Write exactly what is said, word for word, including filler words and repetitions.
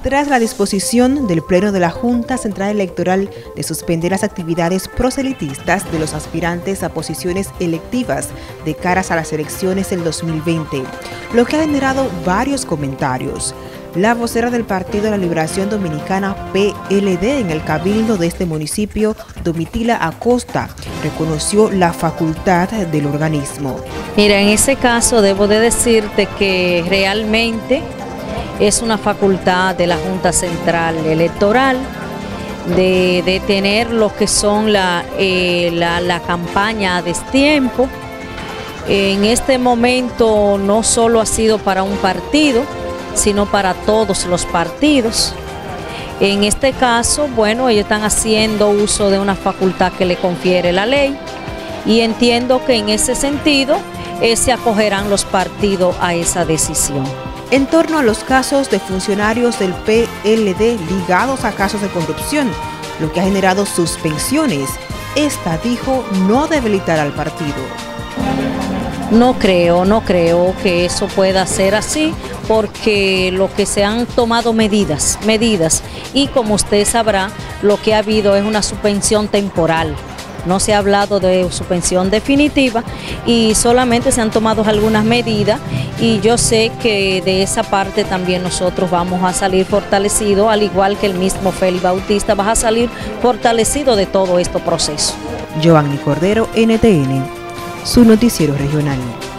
Tras la disposición del Pleno de la Junta Central Electoral de suspender las actividades proselitistas de los aspirantes a posiciones electivas de caras a las elecciones del dos mil veinte, lo que ha generado varios comentarios. La vocera del Partido de la Liberación Dominicana P L D en el Cabildo de este municipio, Domitila Acosta, reconoció la facultad del organismo. Mira, en ese caso debo de decirte que realmente es una facultad de la Junta Central Electoral de, de tener lo que son la, eh, la, la campaña a destiempo. En este momento no solo ha sido para un partido, sino para todos los partidos. En este caso, bueno, ellos están haciendo uso de una facultad que le confiere la ley y entiendo que en ese sentido eh, se acogerán los partidos a esa decisión. En torno a los casos de funcionarios del P L D ligados a casos de corrupción, lo que ha generado suspensiones, esta dijo no debilitar al partido. No creo, no creo que eso pueda ser así, porque lo que se han tomado medidas, medidas, y como usted sabrá, lo que ha habido es una suspensión temporal. No se ha hablado de suspensión definitiva y solamente se han tomado algunas medidas, y yo sé que de esa parte también nosotros vamos a salir fortalecidos, al igual que el mismo Félix Bautista va a salir fortalecido de todo este proceso. Joanny Cordero, N T N, su noticiero regional.